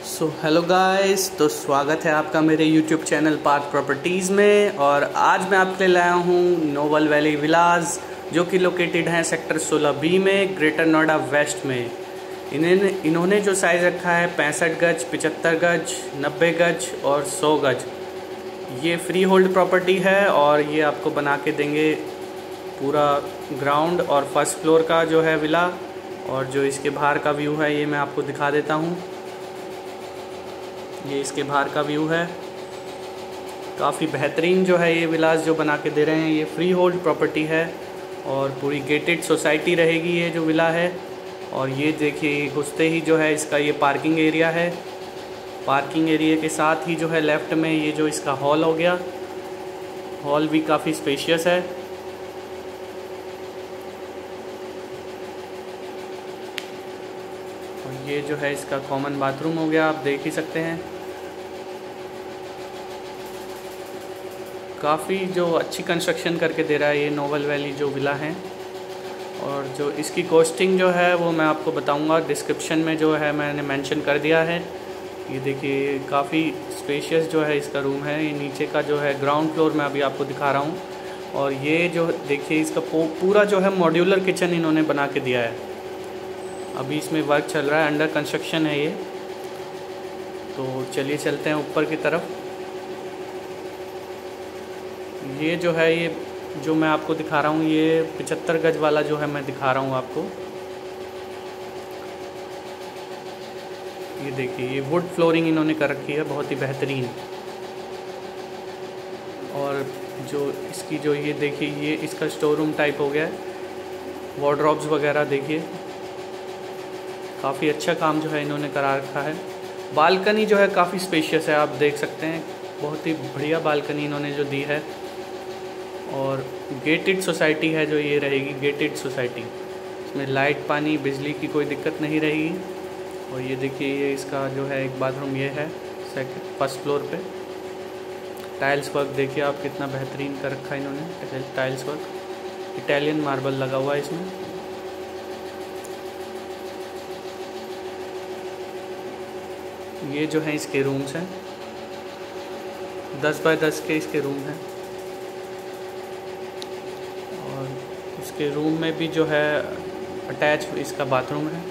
Hello guys, तो स्वागत है आपका मेरे यूट्यूब चैनल पार्क प्रॉपर्टीज़ में। और आज मैं आपके लिए लाया हूँ नोवल वैली विलाज, जो कि लोकेटेड हैं सेक्टर 16B में, ग्रेटर नोएडा वेस्ट में। इन्होंने जो साइज़ रखा है 65 गज, 75 गज, 90 गज और 100 गज। ये फ्री होल्ड प्रॉपर्टी है और ये आपको बना के देंगे पूरा ग्राउंड और फर्स्ट फ्लोर का जो है विला। और जो इसके बाहर का व्यू है ये मैं आपको दिखा देता हूँ। ये इसके बाहर का व्यू है। काफ़ी बेहतरीन जो है ये विलास जो बना के दे रहे हैं। ये फ्री होल्ड प्रॉपर्टी है और पूरी गेटेड सोसाइटी रहेगी ये जो विला है। और ये देखिए घुसते ही जो है इसका ये पार्किंग एरिया है। पार्किंग एरिया के साथ ही जो है लेफ़्ट में ये जो इसका हॉल हो गया। हॉल भी काफ़ी स्पेशियस है। और ये जो है इसका कॉमन बाथरूम हो गया, आप देख ही सकते हैं। काफ़ी जो अच्छी कंस्ट्रक्शन करके दे रहा है ये नोवल वैली जो विला है। और जो इसकी कॉस्टिंग जो है वो मैं आपको बताऊंगा, डिस्क्रिप्शन में जो है मैंने मेंशन कर दिया है। ये देखिए काफ़ी स्पेशियस जो है इसका रूम है। ये नीचे का जो है ग्राउंड फ्लोर मैं अभी आपको दिखा रहा हूँ। और ये जो देखिए इसका पूरा जो है मॉड्यूलर किचन इन्होंने बना के दिया है। अभी इसमें वर्क चल रहा है, अंडर कंस्ट्रक्शन है ये। तो चलिए चलते हैं ऊपर की तरफ। ये जो है ये जो मैं आपको दिखा रहा हूँ ये 75 गज वाला जो है मैं दिखा रहा हूँ आपको। ये देखिए ये वुड फ्लोरिंग इन्होंने कर रखी है, बहुत ही बेहतरीन। और जो इसकी जो ये देखिए ये इसका स्टोर रूम टाइप हो गया है। वार्डरोब्स वगैरह देखिए, काफ़ी अच्छा काम जो है इन्होंने करा रखा है। बालकनी जो है काफ़ी स्पेशियस है, आप देख सकते हैं। बहुत ही बढ़िया बालकनी इन्होंने जो दी है। और गेटेड सोसाइटी है जो ये रहेगी, गेटेड सोसाइटी। इसमें लाइट पानी बिजली की कोई दिक्कत नहीं रहेगी। और ये देखिए ये इसका जो है एक बाथरूम ये है फर्स्ट फ्लोर पे। टाइल्स वर्क देखिए आप कितना बेहतरीन कर रखा है इन्होंने। टाइल्स वर्क इटालियन मार्बल लगा हुआ है इसमें। ये जो है इसके रूम्स हैं, 10 बाय 10 के इसके रूम हैं। और इसके रूम में भी जो है अटैच इसका बाथरूम है।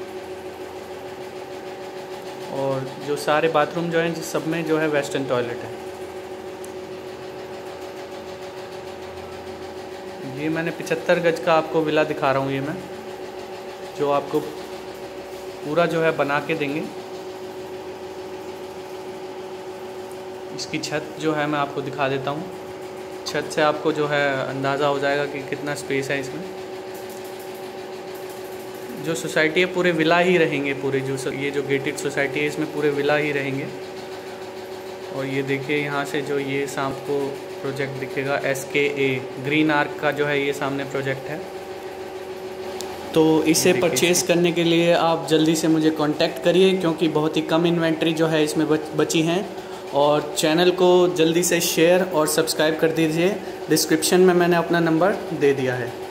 और जो सारे बाथरूम जो हैं सब में जो है वेस्टर्न टॉयलेट है। ये मैंने 75 गज का आपको विला दिखा रहा हूँ ये मैं, जो आपको पूरा जो है बना के देंगे। इसकी छत जो है मैं आपको दिखा देता हूँ। छत से आपको जो है अंदाज़ा हो जाएगा कि कितना स्पेस है इसमें। जो सोसाइटी है पूरे विला ही रहेंगे, पूरे जो ये जो गेटेड सोसाइटी है इसमें पूरे विला ही रहेंगे। और ये देखिए यहाँ से जो ये आपको प्रोजेक्ट दिखेगा SKA ग्रीन आर्क का जो है ये सामने प्रोजेक्ट है। तो इसे परचेज़ करने के लिए आप जल्दी से मुझे कांटेक्ट करिए, क्योंकि बहुत ही कम इन्वेंट्री जो है इसमें बची हैं। और चैनल को जल्दी से शेयर और सब्सक्राइब कर दीजिए। डिस्क्रिप्शन में मैंने अपना नंबर दे दिया है।